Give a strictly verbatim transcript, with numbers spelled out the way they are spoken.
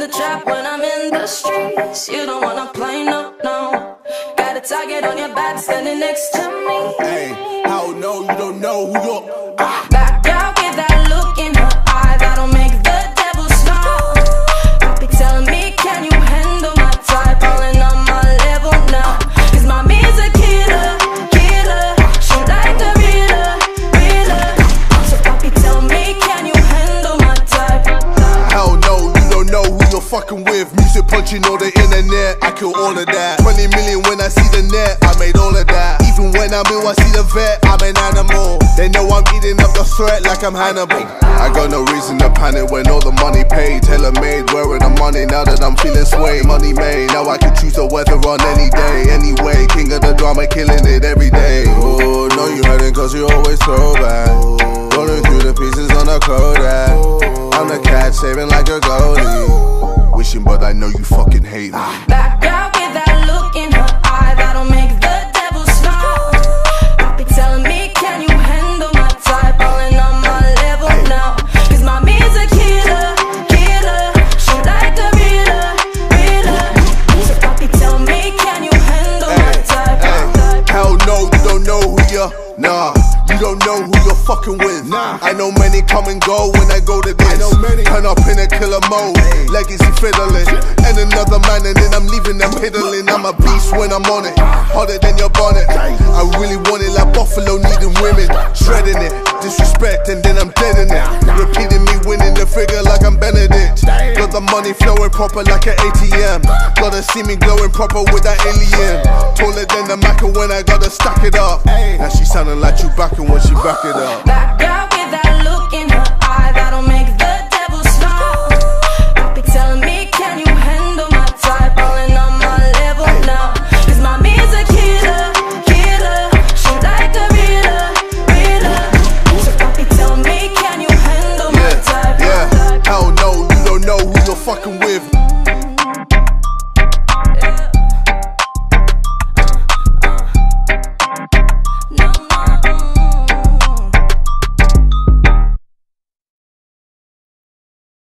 the trap when I'm in the streets. You don't wanna play, no, no. Got a target on your back standing next to me. Hey, how no, you don't know who you're. Ah. Back out with that look in her eye that'll make the devil smile. Papi telling me, can you handle my type? Falling on my level now. Cause mommy's a killer, killer. She like the realer, realer. So papi tell me, can you handle my type? Hell no, you don't know who you're fucking with. Music punching all the internet, I kill all of that. Twenty million when I see the net, I made all of that. Even when I'm ill, I see the vet, I'm an animal. They know I'm eating up the threat like I'm Hannibal. I got no reason to panic when all the money paid. Tailor-made, wearing the money now that I'm feeling sway. Money made, now I can choose the weather on any day. Anyway, king of the drama, killing it every day. Oh, no you hurting cause you always throw back. Rolling through the pieces on a Kodak. I'm the cat saving like a goalie. Wishing but I know you fucking hate me. Back out with that look in her eye that'll make the devil smile. Papi telling me, can you handle my type? Falling on my level now. Cause mommy's a killer, killer. She like the realer, realer. So papi tell me, can you handle my type? Hey, hell no, you don't know who you're. Nah, you don't know who you're fucking with. Nah. I know many come and go when I go to this. I know many. Turn up in a killer mode, hey. Legacy fiddling. And another man and then I'm leaving them piddling. I'm a beast when I'm on it, harder than your bonnet. I really want it like Buffalo needing women. Shredding it, disrespect and then I'm dead in it. Repeating me winning the figure like I'm Benedict. Got the money flowing proper like an A T M. Gotta see me glowing proper with that alien. Taller than the Mac when I gotta stack it up. Now she sounding like Chewbacca when she back it up. Back out